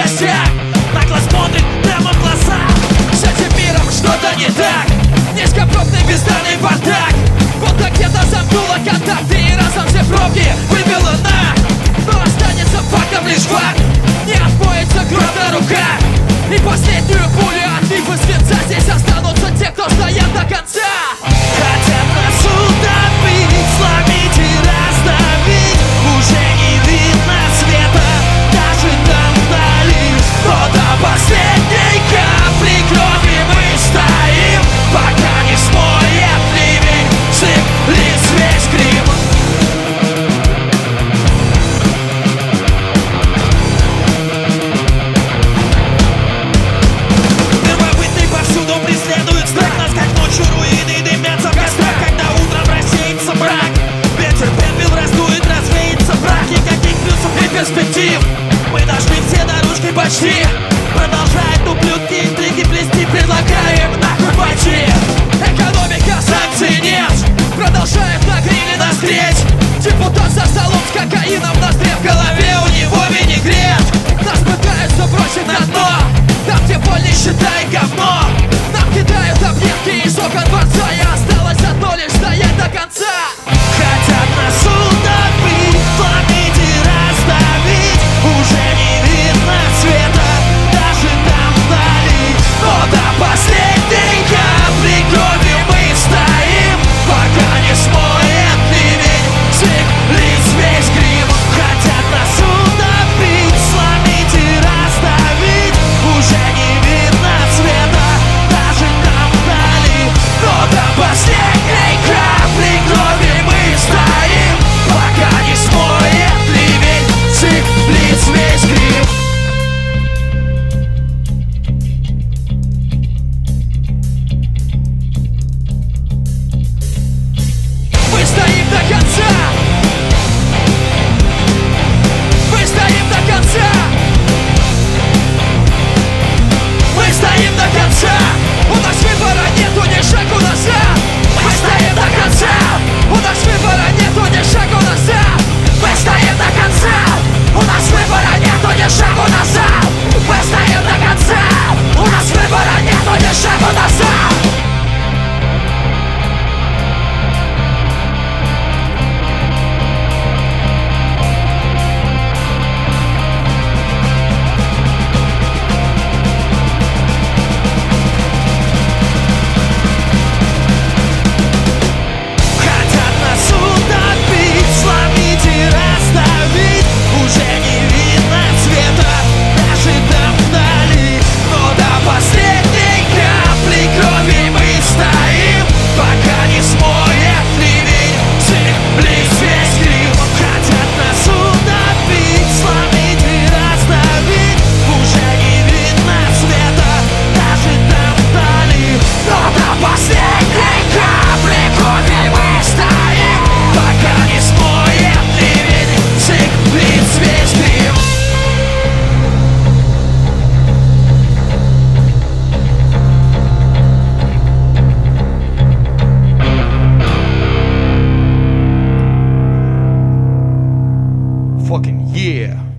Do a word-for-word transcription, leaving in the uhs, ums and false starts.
гостях, нагло смотрит прямо в глаза. С этим миром что-то не так, низкопробный бездарный бардак. Будто где-то замкнула контакты и разом все пробки выбила на. Но останется фактом лишь факт, не отмоется кровь на руках. И последнюю пулю от лифа свинца здесь останутся те, кто стоят до конца. Хотят нас утопить, сломить и раздавить. Уже не видно света, даже там вдали. Но до последней капли крови мы стоим, пока не смоет ливень с их лиц весь грим. Первобытный повсюду преследует страх нас, как ночью руины дымятся в кострах. Когда утром рассеется мрак, ветер пепел раздует, развеется прах. Никаких плюсов и перспектив, мы дошли все дорожки почти. Продолжает ублюдки интриги плести, предлагаем нахуй пойти. Экономика, санкций нет, продолжает на гриле нас греть. Депутат за столом с кокаином, ноздре в голове, у него винегрет. Нас пытаются бросить на дно, там где боль, нищета и говно. Нам кидают объедки из окон дворца, и осталось одно лишь стоять до конца. Хотят нас утопить, сломить и раздавить. Уже не видно света, даже там вдали. Но до последней капли крови мы стоим, пока не смоет ливень с их лиц весь грим. Хотят нас утопить, сломить и раздавить. Уже не видно света, даже там вдали. Но до последней капли крови мы стоим, пока не смоет ливень с их лиц весь грим. Мы стоим до конца, мы стоим до конца, мы стоим до конца. У нас выбора нету, ни шагу назад. Мы стоим до конца, у нас выбора нету, ни шагу назад. Мы стоим до конца, у нас выбора нету, ни шагу назад. Мы стоим до конца, у нас выбора нету, ни шагу назад. Хотят нас утопить, сломить и раздавить. Уже не видно света, даже там вдали. Но до последней капли крови мы стоим, пока не смоет ливень с их лиц весь грим. Хотят нас утопить, сломить и раздавить. Уже не видно света, даже там вдали. Но до последней капли крови мы стоим, пока не смоет ливень с их лиц весь грим. Fucking yeah.